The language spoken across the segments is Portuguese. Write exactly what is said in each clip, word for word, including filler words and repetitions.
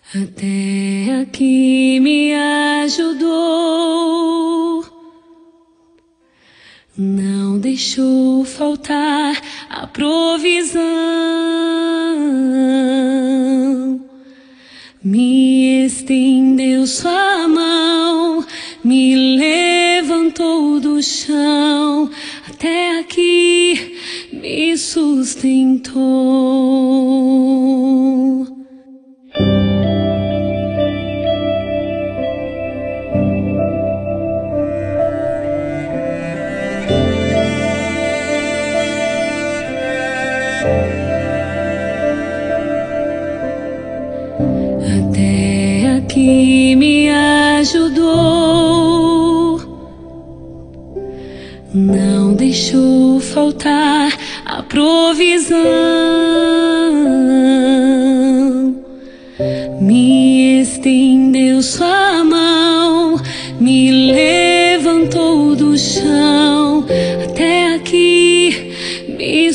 Até aqui me ajudou, não deixou faltar a provisão, me estendeu sua mão, me levantou do chão, até aqui me sustentou. Até aqui me ajudou, não deixou faltar a provisão, me estendeu sua mão, me levantou do chão, até aqui me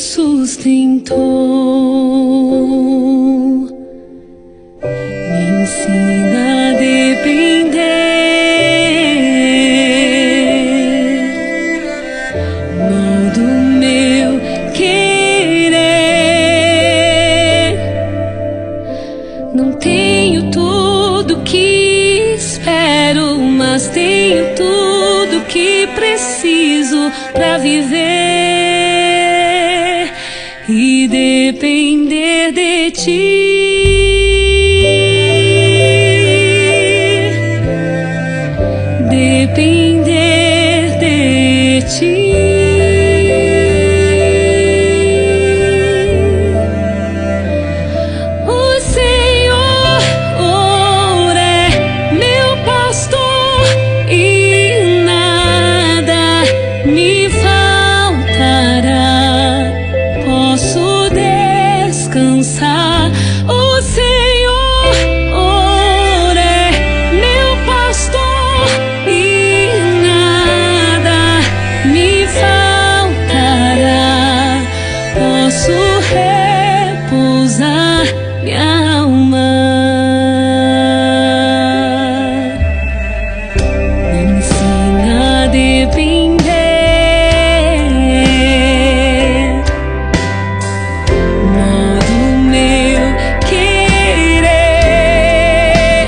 sustentou. Me ensina a depender, não do meu querer. Não tenho tudo que espero, mas tenho tudo que preciso pra viver e depender de ti. Depender de ti. O Senhor é meu pastor e nada me faltará. Posso descansar. O Senhor é meu pastor. Posso repousar minha alma. Me ensina a depender, não do meu querer.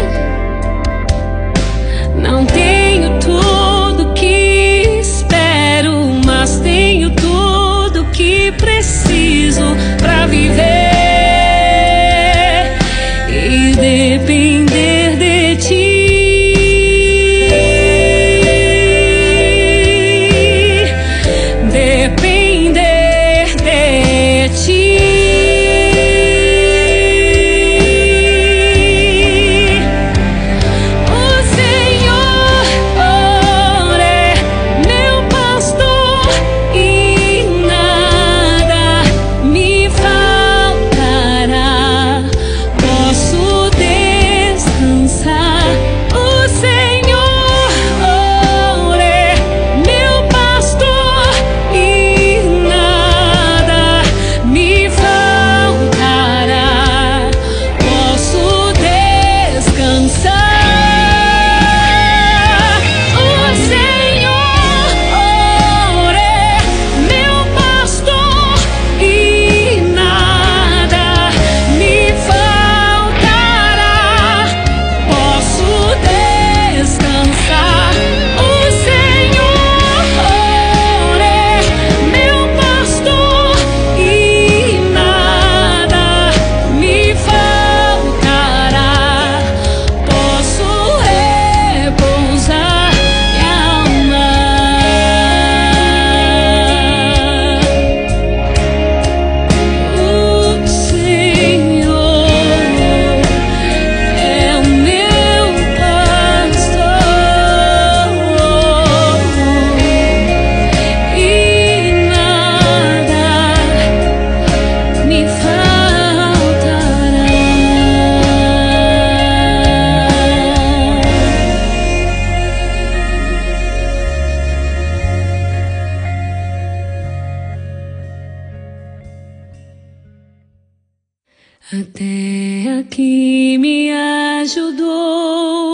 Não tenho tudo que espero, mas tenho tudo que preciso pra viver e depender de ti. Depender de ti. O Senhor é meu pastor e nada me faltará. Posso descansar. ajudou.